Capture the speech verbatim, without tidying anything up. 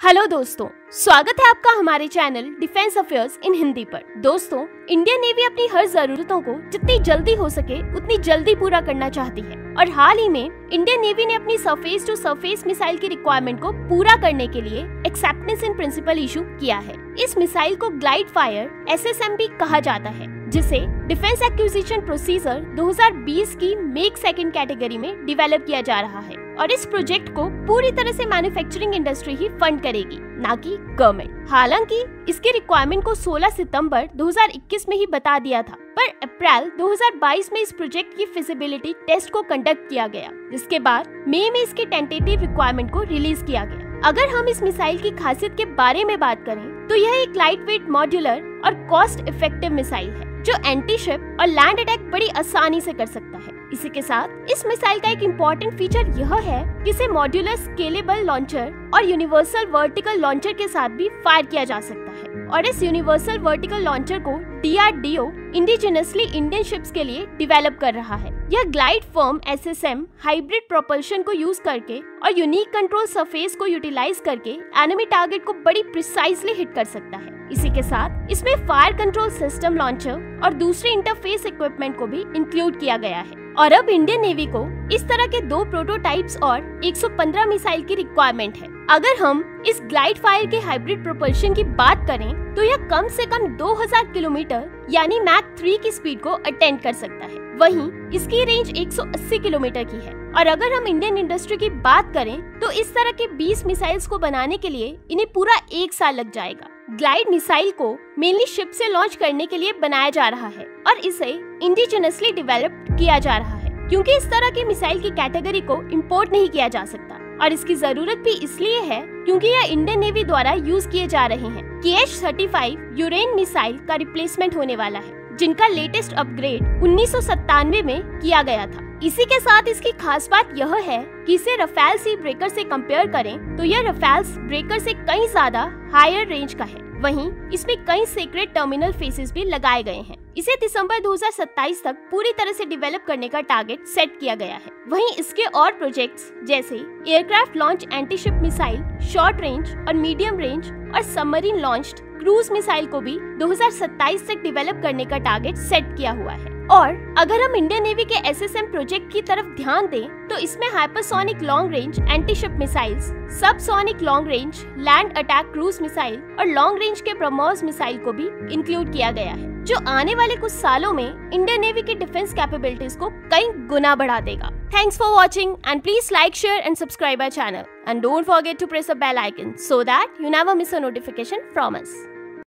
Hello दोस्तों, स्वागत है आपका हमारे channel defence affairs in Hindi पर। दोस्तों, इंडियन नेवी अपनी हर जरूरतों को जितनी जल्दी हो सके उतनी जल्दी पूरा करना चाहती है और हाल ही में इंडियन नेवी ने अपनी सरफेस टू सरफेस मिसाइल की रिक्वायरमेंट को पूरा करने के लिए एक्सेप्टेंस इन प्रिंसिपल इशू किया है। इस मिसाइल को glide fire S S M भी कहा जाता है, जिसे डिफेंस एक्विजिशन प्रोसीजर दो हज़ार बीस की मेक सेकंड कैटेगरी में डेवलप किया जा रहा है और इस प्रोजेक्ट को पूरी तरह से मैन्युफैक्चरिंग इंडस्ट्री ही फंड करेगी, ना कि गवर्नमेंट। हालांकि इसकी रिक्वायरमेंट को सोलह सितंबर दो हज़ार इक्कीस में ही बता दिया था, पर अप्रैल दो हज़ार बाईस में इस प्रोजेक्ट की फिजिबिलिटी टेस्ट को कंडक्ट किया गया, जिसके बाद मई में इसकी टेंटेटिव रिक्वायरमेंट को रिलीज किया गया। अगर हम इस मिसाइल की खासियत के बारे में बात करें तो यह एक लाइट वेट, मॉड्यूलर और कॉस्ट इफेक्टिव मिसाइल है जो एंटी शिप और लैंड अटैक बड़ी आसानी से कर सकता है। इसी के साथ इस मिसाइल का एक इम्पोर्टेंट फीचर यह है कि इसे मॉड्यूलर स्केलेबल लॉन्चर और यूनिवर्सल वर्टिकल लॉन्चर के साथ भी फायर किया जा सकता है और इस यूनिवर्सल वर्टिकल लॉन्चर को D R D O indigenously Indian ships के लिए डेवलप कर रहा है। यह glide firm S S M hybrid propulsion को यूज करके और यूनिक कंट्रोल सरफेस को यूटिलाइज करके एनिमी टारगेट को बड़ी प्रिसाइजली हिट कर सकता है। इसी के साथ इसमें फायर कंट्रोल सिस्टम लॉन्चर और दूसरे इंटरफेस इक्विपमेंट को भी इंक्लूड किया गया है। और अब इंडियन नेवी को इस तरह के दो प्रोटोटाइप्स और एक सौ पंद्रह मिसाइल की रिक्वायरमेंट है। अगर हम इस ग्लाइड फायर के हाइब्रिड प्रोपल्शन की बात करें तो यह कम से कम दो हज़ार किलोमीटर यानी मैक थ्री की स्पीड को अटेंड कर सकता है। वहीं इसकी रेंज एक सौ अस्सी किलोमीटर की है। और अगर हम इंडियन इंडस्ट्री की बात करें तो इस तरह के बीस मिसाइल्स को बनाने के लिए इन्हें पूरा एक साल लग जाएगा। ग्लाइड मिसाइल को मेनली शिप से लॉन्च करने के लिए बनाया जा रहा है और इसे इंडिजिनसली डेवलप किया जा रहा है, क्योंकि इस तरह की मिसाइल की कैटेगरी को इंपोर्ट नहीं किया जा सकता और इसकी जरूरत भी इसलिए है क्योंकि यह इंडियन नेवी द्वारा यूज किए जा रहे हैं के एच थर्टी फाइव यूरेन मिसाइल का रिप्लेसमेंट होने वाला है, जिनका लेटेस्ट अपग्रेड उन्नीस सौ सत्तानवे में किया गया था। इसी के साथ इसकी खास बात यह है कि इसे रफेल सी ब्रेकर से कंपेयर करें तो यह रफेल ब्रेकर से कई ज्यादा हायर रेंज का है। वहीं इसमें कई सीक्रेट टर्मिनल फेसेस भी लगाए गए हैं। इसे दिसंबर दो हज़ार सत्ताईस तक पूरी तरह से डेवलप करने का टारगेट सेट किया गया है। वहीं इसके और प्रोजेक्ट्स जैसे aircraft launch anti ship missile, short range और मीडियम रेंज और सबमरीन लॉन्च्ड क्रूज मिसाइल को भी दो हज़ार सत्ताईस तक डेवलप करने का टारगेट सेट किया हुआ है। और अगर हम इंडियन नेवी के एस एस एम प्रोजेक्ट की तरफ ध्यान दें तो इसमें hypersonic long range anti ship missiles, subsonic long range land attack cruise missile और लॉन्ग रेंज के ब्रह्मोस मिसाइल को भी इंक्लूड किया गया है, जो आने वाले कुछ सालों में इंडियन नेवी की डिफेंस कैपेबिलिटीज को कई गुना बढ़ा देगा। Thanks for watching and please like, share and subscribe our channel and don't forget to press the bell icon so that you never miss a notification from us.